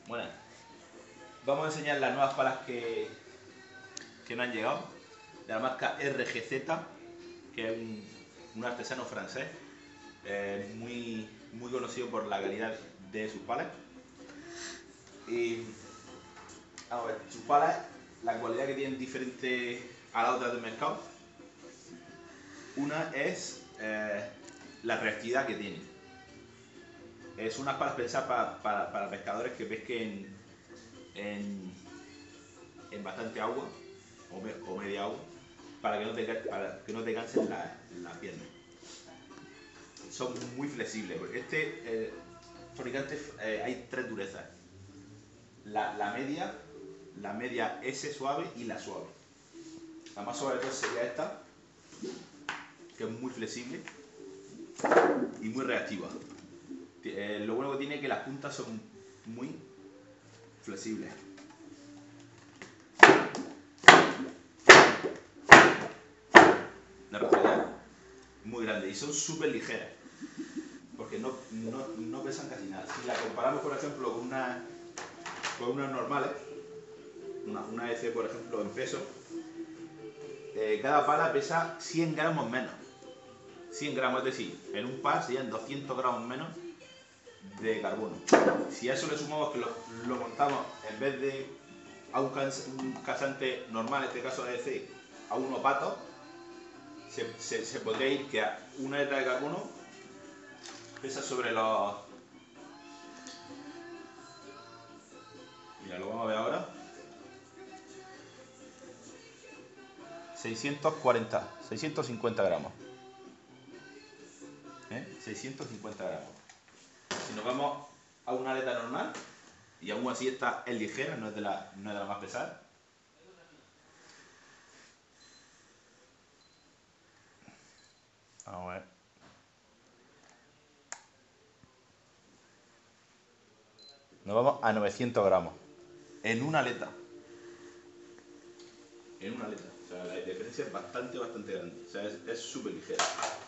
Bueno, vamos a enseñar las nuevas palas que nos han llegado, de la marca RGZ, que es un artesano francés muy conocido por la calidad de sus palas. Y vamos a ver, sus palas, la cualidad que tienen diferente a las otras del mercado. Una es la reactividad que tienen. Es unas palas pensadas para pescadores que pesquen en bastante agua o media agua, para que no te cansen las piernas. Son muy flexibles. Este fabricante hay tres durezas: la media S suave y la suave. La más suave de todas sería esta, que es muy flexible y muy reactiva. Lo bueno que tiene es que las puntas son muy flexibles. La reactividad muy grande y son súper ligeras, porque no pesan casi nada. Si la comparamos, por ejemplo, con unas normales, una EC, por ejemplo, en peso, cada pala pesa 100 gramos menos. 100 gramos, es decir, en un par serían 200 gramos menos de carbono. Si a eso le sumamos que lo montamos, en vez de a un casante normal, en este caso EC, a un opato, se podría ir que a una letra de carbono pesa sobre los... Mira, lo vamos a ver ahora. 650 gramos. 650 gramos. Si nos vamos a una aleta normal, y aún así esta es ligera, no es de la más pesada. Vamos a ver. Nos vamos a 900 gramos. En una aleta. En una aleta. O sea, la diferencia es bastante grande. O sea, es súper ligera.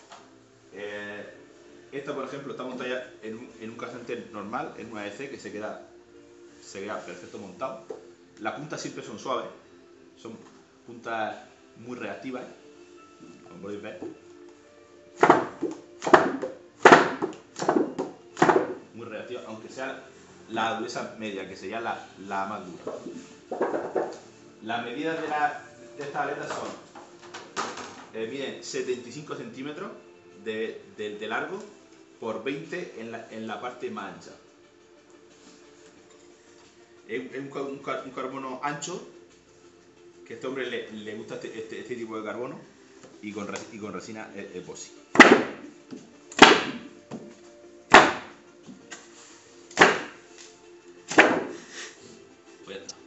Esta, por ejemplo, está montada en un casante normal, en una EC, que se queda perfecto montado. Las puntas siempre son suaves. Son puntas muy reactivas, como podéis ver. Muy reactivas, aunque sea la dureza media, que sería la más dura. Las medidas de estas aletas son, miden 75 centímetros de largo por 20 en la parte más ancha. Es un carbono ancho, que a este hombre le gusta este tipo de carbono, y con resina epoxi. Pues ya está.